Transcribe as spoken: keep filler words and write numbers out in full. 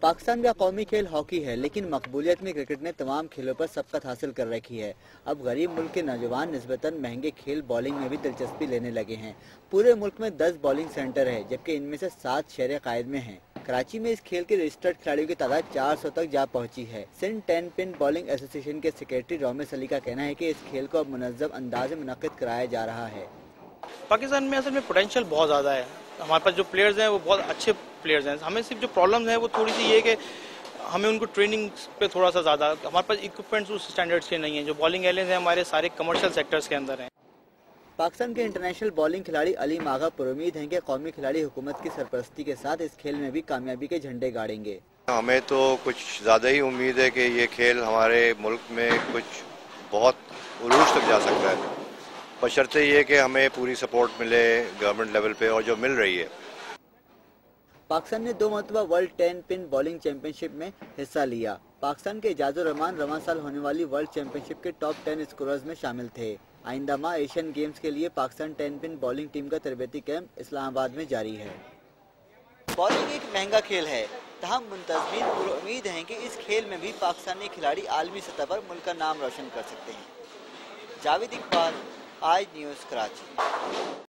पाकिस्तान का कौमी खेल हॉकी है, लेकिन मकबूलियत में क्रिकेट ने तमाम खेलों पर सबकत हासिल कर रखी है। अब गरीब मुल्क के नौजवान निस्बतन महंगे खेल बॉलिंग में भी दिलचस्पी लेने लगे हैं। पूरे मुल्क में दस बॉलिंग सेंटर है, जबकि इनमें से सात शहर कायद में हैं। कराची में इस खेल के रजिस्टर्ड खिलाड़ियों की तादाद चार सौ तक जा पहुंची है। Sindh ten pin bowling association के सेक्रेटरी रोमिस अली का कहना है कि इस खेल को अब मुनज़्ज़म अंदाज में मुनक़्क़िद कराया जा रहा है। पाकिस्तान में असल में पोटेंशियल बहुत ज़्यादा है। हमारे पास जो प्लेयर्स हैं वो बहुत अच्छे प्लेयर्स हैं। हमें सिर्फ जो प्रॉब्लम है वो थोड़ी सी ये कि हमें उनको ट्रेनिंग पे थोड़ा सा ज़्यादा, हमारे पास इक्विपमेंट्स उस स्टैंडर्ड्स के नहीं हैं। जो बॉलिंग एलियंस हैं हमारे सारे कमर्शियल सेक्टर्स के अंदर हैं। पाकिस्तान के इंटरनेशनल बॉलिंग खिलाड़ी अलीम आगा पुरुमीद हैं कि कौमी खिलाड़ी हुकूमत की सरपरस्ती के साथ इस खेल में भी कामयाबी के झंडे गाड़ेंगे। हमें तो कुछ ज़्यादा ही उम्मीद है कि ये खेल हमारे मुल्क में कुछ बहुत उरूज तक जा सकता है, बशर्ते ये कि हमें पूरी सपोर्ट मिले गवर्नमेंट लेवल पे, और जो मिल रही है। पाकिस्तान ने दो मरतबा world ten pin bowling championship में हिस्सा लिया। पाकिस्तान के इजाजुर रहमान रवां साल होने वाली वर्ल्ड चैंपियनशिप के टॉप टेन स्कोरर्स में शामिल थे। आइंदा माह एशियन गेम्स के लिए Pakistan ten pin bowling team का तरबेती कैंप इस्लामाबाद में जारी है। बॉलिंग एक महंगा खेल है, तहम मुंतज़मीन उम्मीद हैं कि इस खेल में भी पाकिस्तानी खिलाड़ी आलमी सतह पर मुल्क का नाम रोशन कर सकते हैं। जावेद, इकबाल, आज न्यूज़, कराची।